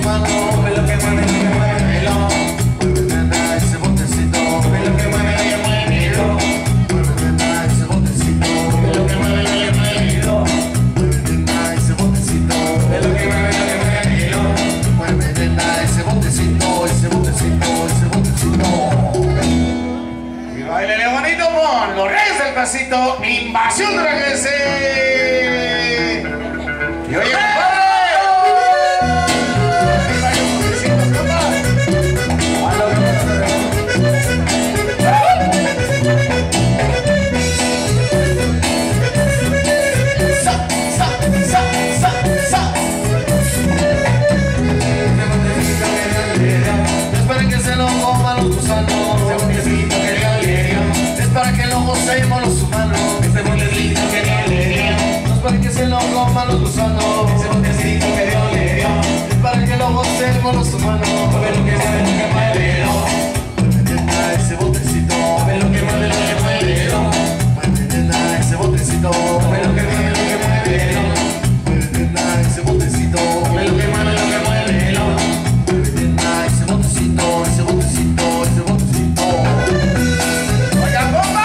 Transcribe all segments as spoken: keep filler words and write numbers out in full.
mano, mueve lo que mueve, lo que mueve, mueve nena ese botecito, mueve lo que mueve, lo que mueve, mueve nena ese botecito, mueve lo que mueve, lo que mueve, mueve nena ese botecito, mueve lo que mueve, lo que mueve, mueve nena ese botecito, ese botecito, ese botecito. Y bailele bonito con los Reyes del Pasito, Invasión Draguense. Y oye, los humanos, este botecito que Dios le dio, no es para que se lo coman los gusanos, ese botecito que Dios le dio, es para que lo gocemos los humanos, mueve lo que mueve, lo que mueve, mueve nena ese botecito, mueve lo que mueve, lo que mueve, mueve nena ese botecito, mueve lo que mueve, lo que mueve, mueve nena ese botecito, mueve lo que mueve, lo que mueve, mueve nena ese botecito, ese botecito, ese botecito. ¡Oiga, compa!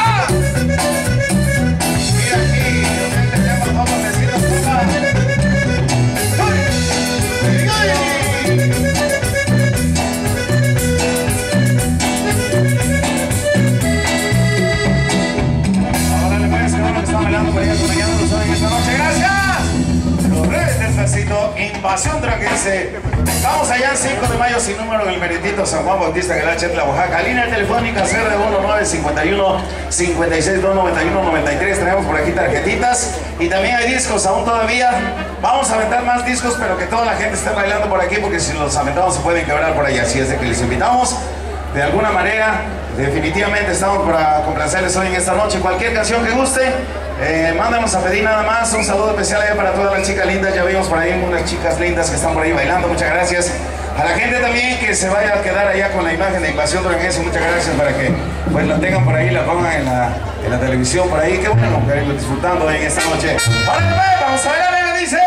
Invasión Draguense. Vamos allá el cinco de mayo sin número en el meritito San Juan Bautista Guelache, Oaxaca. Línea telefónica cero uno nueve cinco uno cinco seis dos nueve uno nueve tres. Tenemos por aquí tarjetitas y también hay discos aún todavía. Vamos a aventar más discos, pero que toda la gente esté bailando por aquí, porque si los aventamos se pueden quebrar por allá. Así es de que les invitamos de alguna manera. Definitivamente estamos para complacerles hoy en esta noche. Cualquier canción que guste, eh, mándanos a pedir nada más. Un saludo especial allá para todas las chicas lindas. Ya vimos por ahí unas chicas lindas que están por ahí bailando. Muchas gracias. A la gente también que se vaya a quedar allá con la imagen de Invasión Draguense. Muchas gracias, para que pues la tengan por ahí, la pongan en la, en la televisión por ahí. Qué bueno, que disfrutando en esta noche. Ahora vamos a bailar, venga, dice.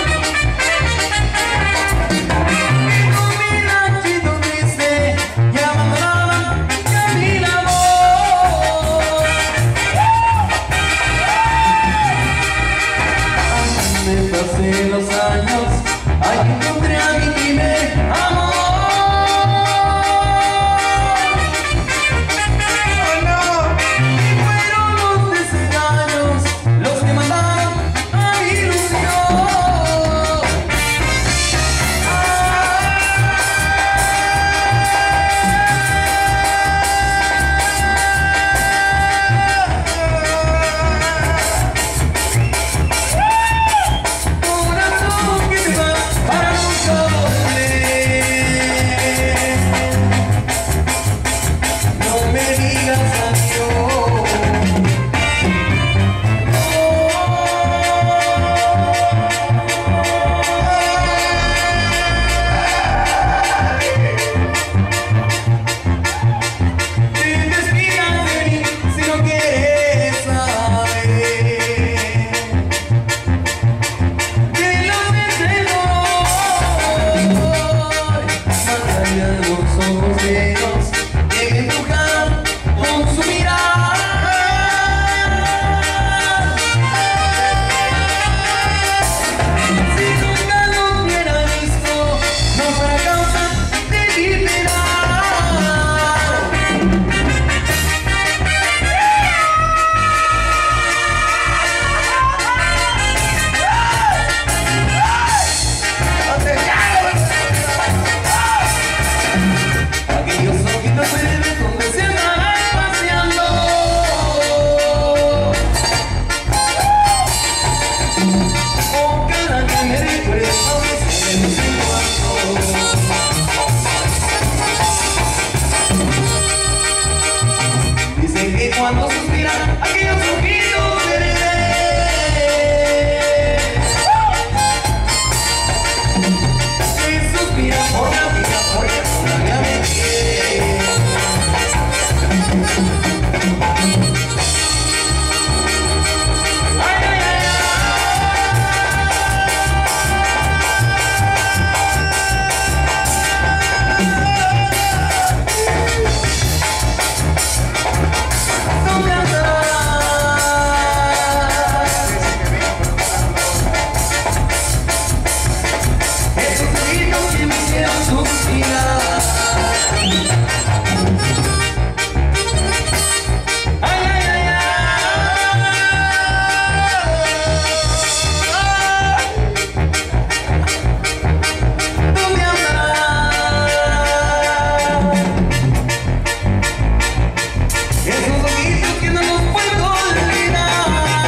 Ya dicen que cuando suspiran aquellos ojitos verdes que suspiran por la vida porque todavía me quiere. Ay, ay, ay,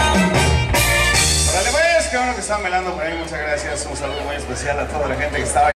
Están velando por ahí, muchas gracias, un saludo muy especial a toda la gente que estaba